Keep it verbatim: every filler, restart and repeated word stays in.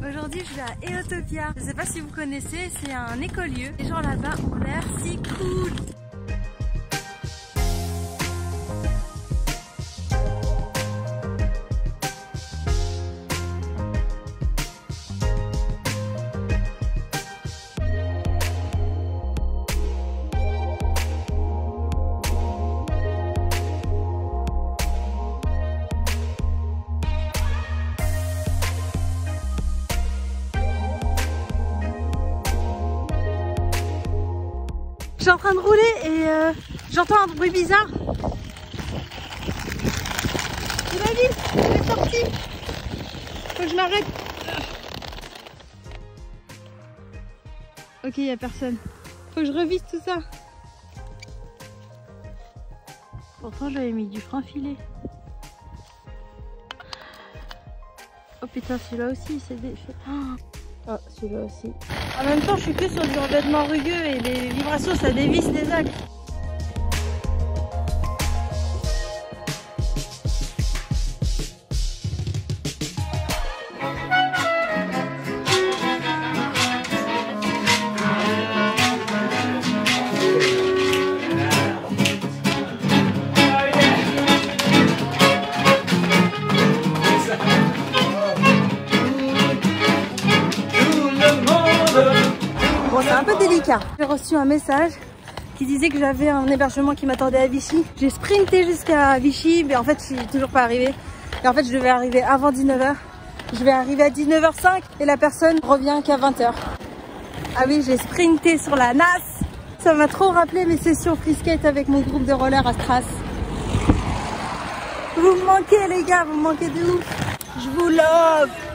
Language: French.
Aujourd'hui je vais à Eotopia. Je sais pas si vous connaissez, c'est un écolieu. Les gens là-bas ont l'air si cool. Je suis en train de rouler et euh, j'entends un bruit bizarre. C'est la vis, elle est sortie. Faut que je m'arrête. Ok, il n'y a personne. Faut que je revisse tout ça. Pourtant j'avais mis du frein filé. Oh putain, celui-là aussi il s'est défait. Oh, celui-là aussi. En même temps, je suis que sur du revêtement rugueux et les vibrations ça dévisse les algues. Bon, c'est un peu délicat. J'ai reçu un message qui disait que j'avais un hébergement qui m'attendait à Vichy. J'ai sprinté jusqu'à Vichy, mais en fait, je suis toujours pas arrivée. Et en fait, je devais arriver avant dix-neuf heures. Je vais arriver à dix-neuf heures cinq et la personne revient qu'à vingt heures. Ah oui, j'ai sprinté sur la N A S. Ça m'a trop rappelé mes sessions free skate avec mon groupe de roller à Stras. Vous me manquez, les gars, vous me manquez de ouf. Je vous love.